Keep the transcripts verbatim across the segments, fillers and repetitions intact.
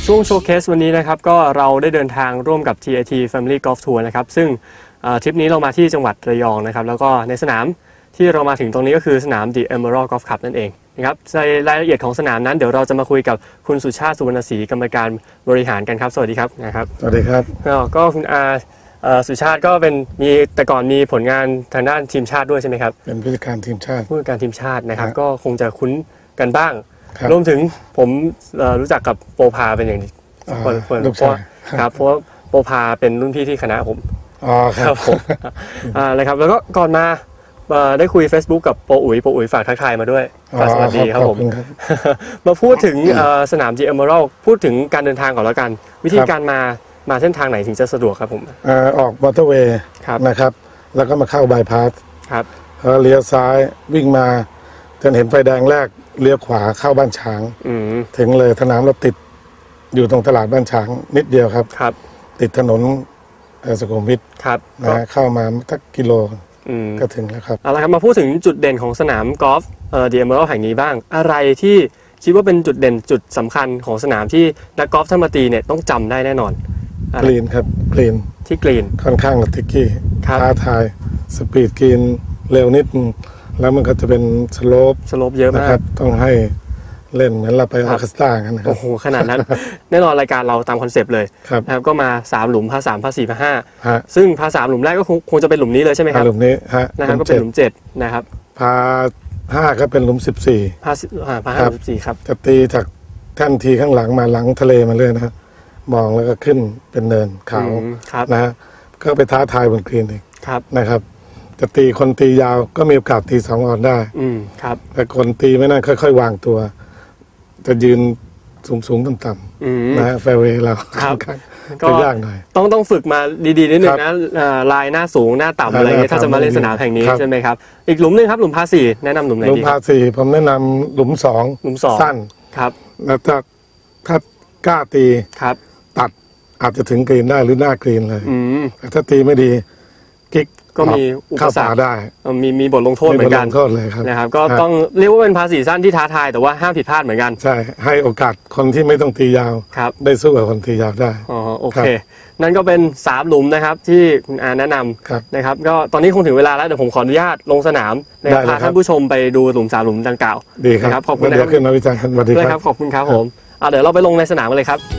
ช่วงโชว์เคสวันนี้นะครับก็เราได้เดินทางร่วมกับ ที ไอ ที Family Golf Tour นะครับซึ่งทริปนี้เรามาที่จังหวัดระยองนะครับแล้วก็ในสนามที่เรามาถึงตรงนี้ก็คือสนาม The Emerald Golf Club นั่นเองนะครับในรายละเอียดของสนามนั้นเดี๋ยวเราจะมาคุยกับคุณสุชาติสุวรรณศรีกรรมการบริหารกันครับสวัสดีครับนะครับสวัสดีครับก็คุณอาสุชาติก็เป็นมีแต่ก่อนมีผลงานทางด้านทีมชาติด้วยใช่ไหมครับเป็นผู้จัดการทีมชาติผู้จัดการทีมชาตินะครับก็คงจะคุ้นกันบ้างรวมถึงผมรู้จักกับโปภาเป็นอย่างดีคนคนเพราะครับเพราะโปภาเป็นรุ่นพี่ที่คณะผมอ๋อครับผมอ่าเลยครับแล้วก็ก่อนมาได้คุย Facebook กับโปอุ๋ยโปอุ๋ยฝากทักทายมาด้วยสวัสดีครับผมมาพูดถึงสนาม The Emerald พูดถึงการเดินทางก่อนแล้วกันวิธีการมามาเส้นทางไหนถึงจะสะดวกครับผมออกมอเตอร์เวย์นะครับแล้วก็มาเข้าบายพาสครับแล้วเลี้ยวซ้ายวิ่งมาจนเห็นไฟแดงแรกเลี้ยวขวาเข้าบ้านช้างถึงเลยสนามเราติดอยู่ตรงตลาดบ้านช้างนิดเดียวครับครับติดถนนสุขุมวิทนะเข้ามาสักกิโลก็ถึงแล้วครับเอาละครับมาพูดถึงจุดเด่นของสนามกอล์ฟเอ่อ The Emerald แห่งนี้บ้างอะไรที่คิดว่าเป็นจุดเด่นจุดสำคัญของสนามที่นักกอล์ฟถ้ามาตีเนี่ยต้องจำได้แน่นอนกรีนครับกรีนที่กรีนค่อนข้างสติ๊กกี้ท้าทายสปีดกรีนเร็วนิดแล้วมันก็จะเป็นสโลปสโลปเยอะมากต้องให้เล่นเหมือนเราไปออร์เคสตรากันครับโอ้โหขนาดนั้นแน่นอนรายการเราตามคอนเซปต์เลยนะครับก็มาสามหลุมพาสามพาสี่พาห้าซึ่งพาสามหลุมแรกก็คงจะเป็นหลุมนี้เลยใช่ไหมครับหลุมนี้ฮะนะครับก็เป็นหลุมเจ็ดนะครับพาห้าก็เป็นหลุมสิบสี่พาพาห้าสิบสี่ครับจะตีจากแท่นทีข้างหลังมาหลังทะเลมาเลยนะครับมองแล้วก็ขึ้นเป็นเนินเขานะฮะก็ไปท้าทายบนกรีนอีกนะครับจะตีคนตียาวก็มีโอกาสตีสองออนได้แต่คนตีไม่น่าค่อยๆวางตัวจะยืนสูงๆต่ำๆนะฮะแฟร์เวย์เราก็ยากหน่อยต้องต้องฝึกมาดีๆนิดนึงนะลายหน้าสูงหน้าต่ำอะไรเงี้ยถ้าจะมาเล่นสนามแห่งนี้ใช่ไหมครับอีกหลุมนึงครับหลุมพาสี่แนะนำหลุมไหนดีหลุมพาสี่ผมแนะนำหลุมสองหลุมสองสั้นครับแล้วถ้าถ้ากล้าตีครับตัดอาจจะถึงกรีนได้หรือหน้ากรีนเลยแต่ถ้าตีไม่ดีกิ๊กก็มีอุปสรรคได้มีมีบทลงโทษเหมือนกันนะครับก็ต้องเรียกว่าเป็นภาษีสั้นที่ท้าทายแต่ว่าห้ามผิดพลาดเหมือนกันใช่ให้โอกาสคนที่ไม่ต้องตียาวได้สู้กับคนตียาวได้อ๋อโอเคนั่นก็เป็นสามหลุมนะครับที่คุณอาแนะนำนะครับก็ตอนนี้คงถึงเวลาแล้วเดี๋ยวผมขออนุญาตลงสนามนะครับพาท่านผู้ชมไปดูหลุมสามหลุมดังกล่าวดีครับขอบคุณนะครับขึ้นมาวิจารณ์กันสวัสดีครับขอบคุณครับผมเดี๋ยวเราไปลงในสนามกันเลยครับ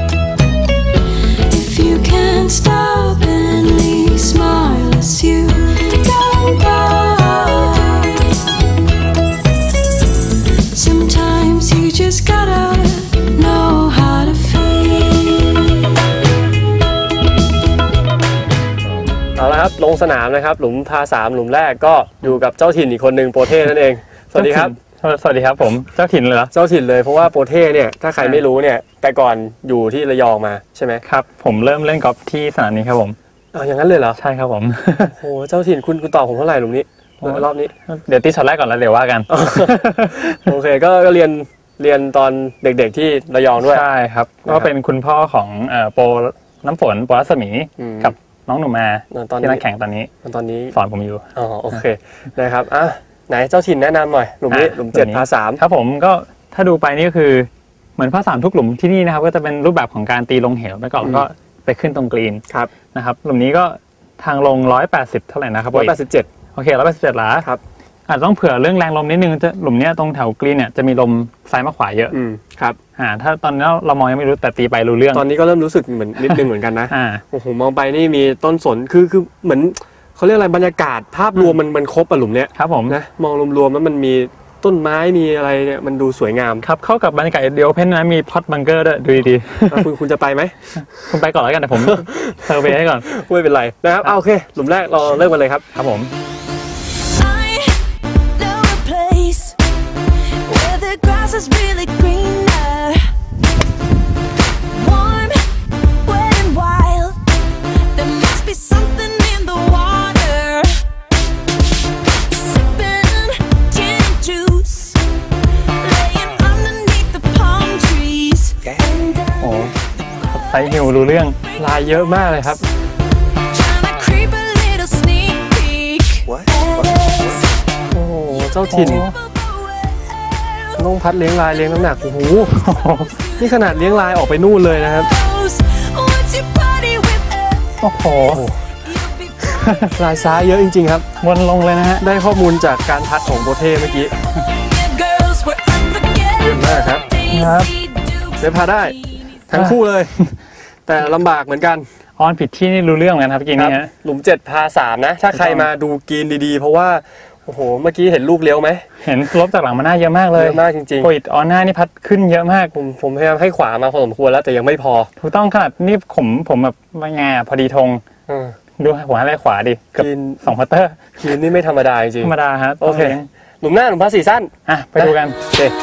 เอาละครับลงสนามนะครับหลุมพาสามหลุมแรกก็อยู่กับเจ้าถิ่นอีกคนหนึ่งโปเต้นั่นเองสวัสดีครับสวัสดีครับผมเจ้าถิ่นเลยเหรอเจ้าถิ่นเลยเพราะว่าโปเต้เนี่ยถ้าใครไม่รู้เนี่ยแต่ก่อนอยู่ที่ระยองมาใช่ไหมครับผมเริ่มเล่นกอล์ฟที่สนามนี้ครับผมอ๋ออย่างนั้นเลยเหรอใช่ครับผมโอ้เจ้าถิ่นคุณคุณตอบผมเท่าไหร่หลุมนี้รอบนี้เดี๋ยวตีช็อตแรกก่อนแล้วเดี๋ยวว่ากันโอเคก็เรียนเรียนตอนเด็กๆที่ระยองด้วยใช่ครับก็เป็นคุณพ่อของโปน้ำฝนโปรัศมีกับน้องหนูมาที่นักแข่งตอนนี้ตอนนี้สอนผมอยู่อ๋อโอเคนะครับอ่ะไหนเจ้าถิ่นแนะนำหน่อยหลุมนี้หลุมเจ็ดพาสามครับผมก็ถ้าดูไปนี่ก็คือเหมือนพาสามทุกหลุมที่นี่นะครับก็จะเป็นรูปแบบของการตีลงเหวไปก่อนแล้วก็ไปขึ้นตรงกรีนนะครับหลุมนี้ก็ทางลงร้อยแปดสิบเท่าไหร่นะครับร้อยแปดสิบเจ็ดโอเคร้อยแปดสิบเจ็ดหรอครับอาจจะต้องเผื่อเรื่องแรงลมนิดนึงจะหลุมนี้ตรงแถวกรีนเนี่ยจะมีลมซ้ายมาขวาเยอะครับอ่าถ้าตอนนี้เรามองยังไม่รู้แต่ตีไปรู้เรื่องตอนนี้ก็เริ่มรู้สึกเหมือนนิดนึงเหมือนกันนะโอ้โหมองไปนี่มีต้นสนคือคือเหมือนเขาเรียกอะไรบรรยากาศภาพรวมมันมันครบอะหลุมเนี้ยครับผมนะมองรวมๆแล้วมันมีต้นไม้มีอะไรเนี่ยมันดูสวยงามครับเข้ากับบรรยากาศเดียวเพนนะมีพอตบังเกอร์ด้วยดูดีๆคุณคุณจะไปไหมคุณไปก่อนแล้วกันแต่ผมเซอร์เวย์ให้ก่อนไม่เป็นไรนะครับเอาโอเคหลุมแรกเราเริ่มกันเลยครับครับผมไซฮิวรู้เรื่องลายเยอะมากเลยครับโอ้โหเจ้าถิ่นต้องพัดเลี้ยงลายเลี้ยงน้ำหนักโอ้โหนี่ขนาดเลี้ยงลายออกไปนู่นเลยนะครับโอ้โหลายซ้ายเยอะจริงๆครับวนลงเลยนะฮะได้ข้อมูลจากการพัดของโบเท่เมื่อกี้เยี่ยมมากครับครับเซฟพาได้ทั้งคู่เลย แต่ลำบากเหมือนกันออนผิดที่นี่รู้เรื่องเหมือนกันครับกินนี้ฮะหลุมเจ็ดพาสามนะถ้าใครมาดูกรีนดีๆเพราะว่าโอ้โหเมื่อกี้เห็นลูกเลี้ยวไหมเห็นลบจากหลังมาหน้าเยอะมากเลยเยอะมากจริงๆโอ้ยออนหน้านี่พัดขึ้นเยอะมากผมผมพยายามให้ขวามาพอสมควรแล้วแต่ยังไม่พอถูกต้องขนาดนี่ผมผมแบบว่าไงพอดีทงดูหัวให้ขวาดิเกือบสองพัตเตอร์กรีนนี่ไม่ธรรมดาจริงธรรมดาฮะโอเคหลุมหน้าหลุมพาสี่สั้นอ่ะไปดูกันโอเค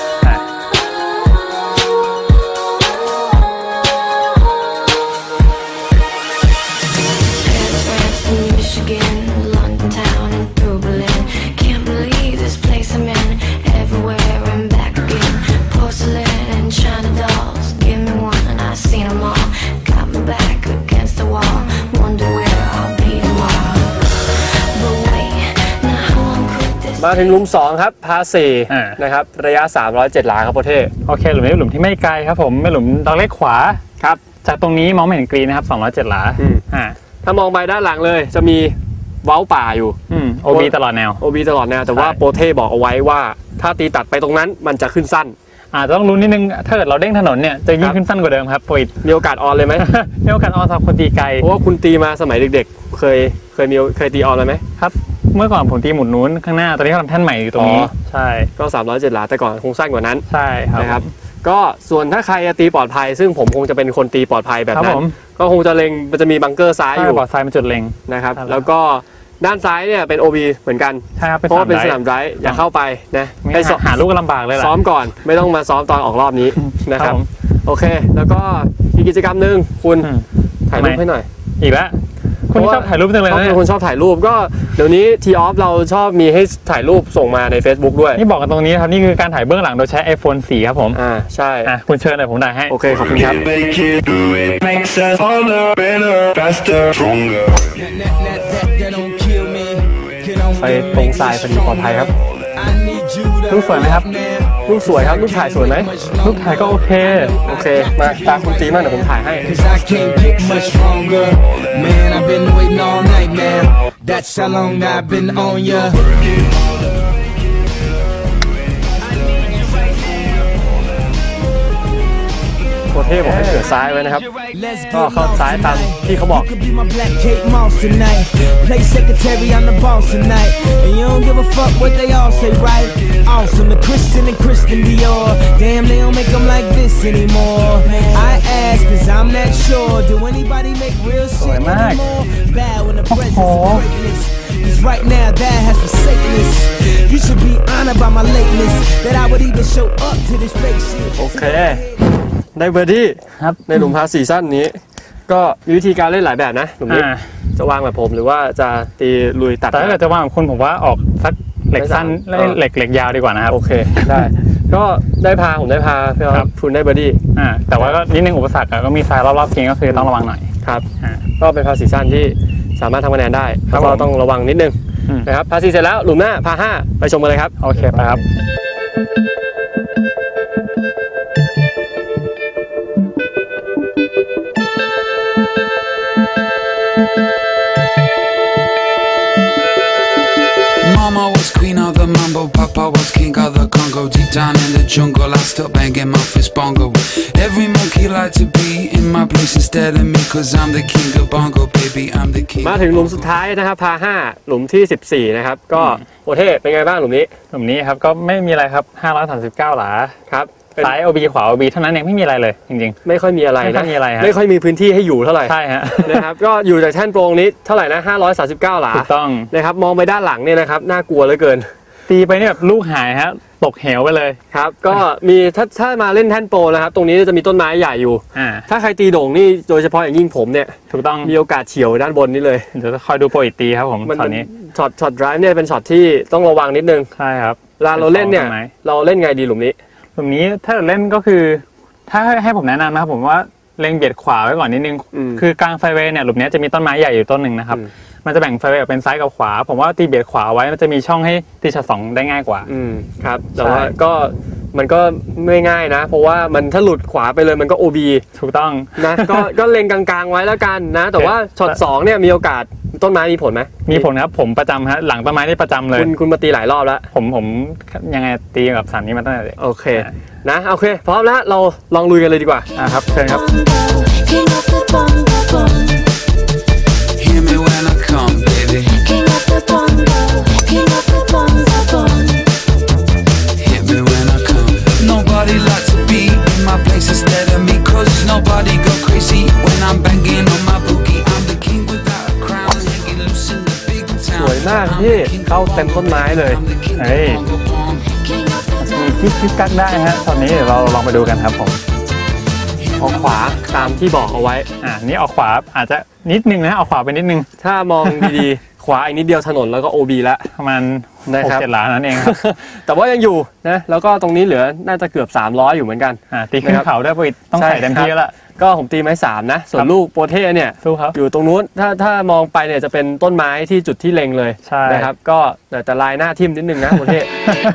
มาถึงหลุมสองครับพาสี่นะครับระยะสามร้อยเจ็ดหลาครับโปรเท่โอเคหลุมนี้หลุมที่ไม่ไกลครับผมเป็นหลุมดอกเล็กขวาครับจากตรงนี้มองไม่เห็นกรีนนะครับสองร้อยเจ็ดหลาอ่าถ้ามองไปด้านหลังเลยจะมีเว้าป่าอยู่โอบีตลอดแนวโอบีตลอดแนวแต่ว่าโปรเท่บอกเอาไว้ว่าถ้าตีตัดไปตรงนั้นมันจะขึ้นสั้นอาจจะต้องลุ้นนิดนึงถ้าเกิดเราเด้งถนนเนี่ยจะยิ่งขึ้นสั้นกว่าเดิมครับโปรยมีโอกาสออนเลยไหมมีโอกาสออนสำหรับคนตีไกลเพราะว่าคุณตีมาสมัยเด็กๆเคยเคยมีเคยตีออนเลยไหมครับเมื่อก่อนผมตีหมุนนู้นข้างหน้าตอนนี้เขาทำแท่นใหม่อยู่ตรงนี้ใช่ก็สามร้อยเจ็ดหลาแต่ก่อนคงสั้นกว่านั้นใช่ครับนะครับก็ส่วนถ้าใครจะตีปลอดภัยซึ่งผมคงจะเป็นคนตีปลอดภัยแบบนั้นก็คงจะเล็งมันจะมีบังเกอร์ซ้ายอยู่ปลอดภัยเป็นจุดเล็งนะครับแล้วก็ด้านซ้ายเนี่ยเป็น โอ บี เหมือนกันเพราะว่าเป็นสนามไดร์อย่าเข้าไปนะให้หาลูกลำบากเลยล่ะซ้อมก่อนไม่ต้องมาซ้อมตอนออกรอบนี้นะครับโอเคแล้วก็อีกกิจกรรมหนึ่งคุณถ่ายรูปให้หน่อยอีกแล้วคุณชอบถ่ายรูปจังเลยนะคุณชอบถ่ายรูปก็เดี๋ยวนี้ทีออฟเราชอบมีให้ถ่ายรูปส่งมาใน Facebook ด้วยนี่บอกกันตรงนี้ครับนี่คือการถ่ายเบื้องหลังโดยใช้ ไอโฟน โฟร์ครับผมอ่าใช่อ่ะคุณเชิญเลยผมถ่ายให้โอเคขอบคุณครับไปตรงทรายพอดีปลอดภัยครับรูปสวยไหมครับรูปสวยครับรูปถ่ายสวยไหมรูปถ่ายก็โอเคโอเคมาตามคุณตีมาเดี๋ยวผมถ่ายให้โปรเท่บอกให้เกิดซ้ายไว้นะครับก็เข้าซ้ายตามที่เขาบอกสวยมากโอ้โห Right now, that has forsaken us. You should be honored by my lateness. That I would even show up to this fake shit. โอเคได้เบอร์ดี้ครับในหลุมพาสี่สั้นนี้ก็มีวิธีการเล่นหลายแบบนะหลุมนี้จะวางแบบผมหรือว่าจะตีลุยตัดแต่ถ้าเกิดจะวางแบบคุณผมว่าออกสักเหล็กสั้นเหล็กเหล็กยาวดีกว่านะครับโอเคได้ก็ได้พาผมได้พาพี่ครับคุณได้เบอร์ดี้อ่าแต่ว่าก็นิดนึงอุปสรรคก็มีทรายรอบๆกินก็คือต้องระวังหน่อยครับก็เป็นพาสี่สั้นที่สามารถทำคะแนนได้แล้วก็ต้องระวังนิดนึงนะครับพาสี่เสร็จแล้วหลุมหน้าพาห้าไปชมกันเลยครับโอเคไปครับ Mama was queen of the mambo, Papa was king of the Congo. Deep down in the jungle, I still banging my fist bongo. Every monkey like to be in my place instead of me, cause I'm the king of bongo, baby, I'm the king. มาถึงหลุมสุดท้ายนะครับพาห้าหลุมที่สิบสี่นะครับก็โอเท่เป็นไงบ้างหลุมนี้หลุมนี้ครับก็ไม่มีอะไรครับห้าร้อยสามสิบเก้าหลาครับซ้าย โอ บี ขวา โอ บี เท่านั้นเองไม่มีอะไรเลยจริงๆไม่ค่อยมีอะไรนะไม่ค่อยมีอะไรไม่ค่อยมีพื้นที่ให้อยู่เท่าไหร่ใช่ฮะนะครับก็อยู่จากแท่นโปร่งนี้เท่าไหร่นะห้าร้อยสามสิบเก้าหลาถูกต้องนะครับมองไปด้านหลังเนี่ยนะครับน่ากลัวเหลือเกินตีไปเนี่ยแบบลูกหายฮะตกเหวไปเลยครับก็มีถ้าถ้ามาเล่นแท่นโปรนะครับตรงนี้จะมีต้นไม้ใหญ่อยู่ถ้าใครตีโด่งนี่โดยเฉพาะอย่างยิ่งผมเนี่ยถูกต้องมีโอกาสเฉียวด้านบนนี้เลยเดี๋ยวจะคอยดูโปรอีกตีครับผมช็อตนี้ช็อตช็อตไดรฟ์เนี่ยเป็นช็อตที่ต้องระวังนิดนึงใช่ครับเวลาเราเล่นเนี่ยเราเล่นไงดีหลุมนี้หลุมนี้ถ้าเราเล่นก็คือถ้าให้ผมแนะนำนะครับผมว่าเล็งเบียดขวาไว้ก่อนนิดนึงคือกลางไฟเวย์เนี่ยหลุมนี้จะมีต้นไม้ใหญ่อยู่ต้นหนึ่งนะครับมันจะแบ่งไฟเวย์เป็นซ้ายกับขวาผมว่าตีเบียดขวาไว้มันจะมีช่องให้ตีช็อตสองได้ง่ายกว่าอืมครับแต่ว่าก็มันก็ไม่ง่ายนะเพราะว่ามันถ้าหลุดขวาไปเลยมันก็ โอ บีถูกต้องนะก็ก็เล็งกลางๆไว้แล้วกันนะแต่ว่าช็อตสองเนี่ยมีโอกาสต้นไม้มีผลไหมมีผลครับผมประจำฮะหลังต้นไม้นี่ประจำเลยคุณคุณมาตีหลายรอบแล้วผมผมยังไงตีกับสันนี้มาตั้งแต่เด็กโอเคนะโอเคพร้อมแล้วเราลองลุยกันเลยดีกว่าอ่าครับเชิญครับ Hear me when I come, baby. King of the bongo, king of the bongo bongo. Hit me when I come. Nobody like to be in my place instead of me, 'cause nobody go crazy when I'm banging on my boogie. I'm the king without a crown, hanging loose in the big town. สวยมากพี่เข้าเต็มต้นไม้เลยเฮ้ยมีกิ๊กกิ๊กกักได้ฮะตอนนี้เดี๋ยวเราลองไปดูกันครับผมออกขวาตามที่บอกเอาไว้อ่านี่ออกขวาอาจจะนิดนึงนะออกขวาไปนิดนึงถ้ามองดีๆขวาอีกนิดเดียวถนนแล้วก็ โอ บี แล้วประมาณหกเจ็ดล้านนั่นเองครับแต่ว่ายังอยู่นะแล้วก็ตรงนี้เหลือน่าจะเกือบสามร้อยอยู่เหมือนกันอ่าตีขึ้นเขาได้ไปต้องใส่เต็มที่แล้วก็ผมตีไม้สามนะส่วนลูกโปเต้เนี่ยอยู่ตรงนู้นถ้าถ้ามองไปเนี่ยจะเป็นต้นไม้ที่จุดที่เล็งเลยนะครับก็แต่ลายหน้าทิ่มนิดนึงนะโปเต้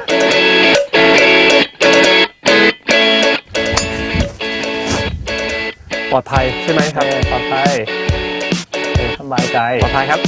ปลอดภัยใช่ไหมครับปลอดภัยสบายใจปลอดภัยครับ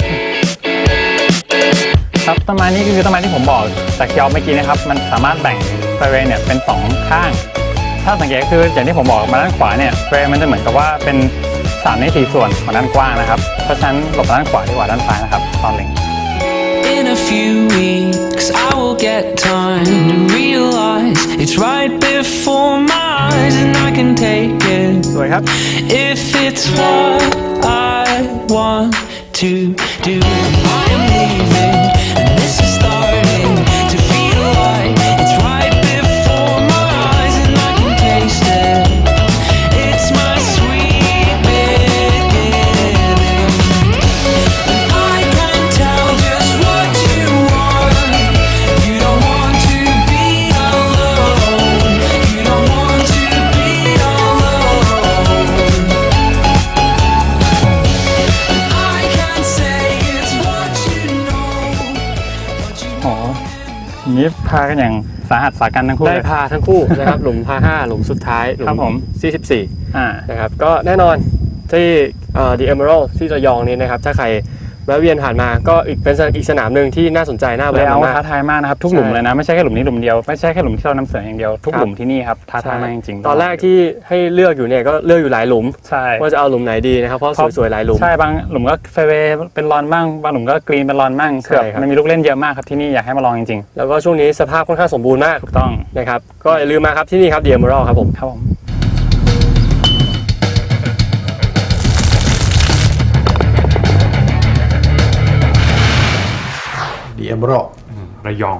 ครับต้นไม้นี้คือต้นไม้ที่ผมบอกจากยาวเมื่อกี้นะครับมันสามารถแบ่งไฟเวย์เนี่ยเป็นสองข้างถ้าสังเกตคืออย่างที่ผมบอกมาด้านขวาเนี่ยไฟเวย์มันจะเหมือนกับว่าเป็นสามในสี่ส่วนของด้านกว้างนะครับเพราะฉะนั้นหลบด้านขวาดีกว่าด้านซ้ายนะครับตอนเล็ง In a few weeks I will get time to realize it's right before my eyes and I can take it สวยครับ If it's what I want to do I am leaving and this is starting to feel like it's right before my eyes and I can taste it It's my sweet beginning and I can tell just what you want You don't want to be alone You don't want to be alone I can say it's what you know what you อ๋อนี้พากันอย่างสาหัสสากันทั้งคู่ได้พาทั้งคู่นะครับหลุมพาห้าหลุมสุดท้ายหลุมที่สิบสี่นะครับก็แน่นอนที่ The Emerald ที่ระยองนี้นะครับถ้าใครแวะเวียนผ่านมาก็อีกเป็นอีกสนามหนึ่งที่น่าสนใจน่าแวะมากท้าทายมากนะครับทุกหลุมเลยนะไม่ใช่แค่หลุมนี้หลุมเดียวไม่ใช่แค่หลุมที่เรานำเสนออย่างเดียวทุกหลุมที่นี่ครับท้าทายมากจริงๆตอนแรกที่ให้เลือกอยู่เนี่ยก็เลือกอยู่หลายหลุมใช่ว่าจะเอาหลุมไหนดีนะครับเพราะสวยๆหลายหลุมใช่บางหลุมก็เฟเวย์เป็นรอนบ้างบางหลุมก็กรีนเป็นรอนบ้างเกือบมันมีลูกเล่นเยอะมากครับที่นี่อยากให้มาลองจริงๆแล้วก็ช่วงนี้สภาพค่อนข้างสมบูรณ์มากถูกต้องนะครับก็อย่าลืมมาครับที่นี่ครับ The Emerald ครับผมครับผม The Emerald ระยอง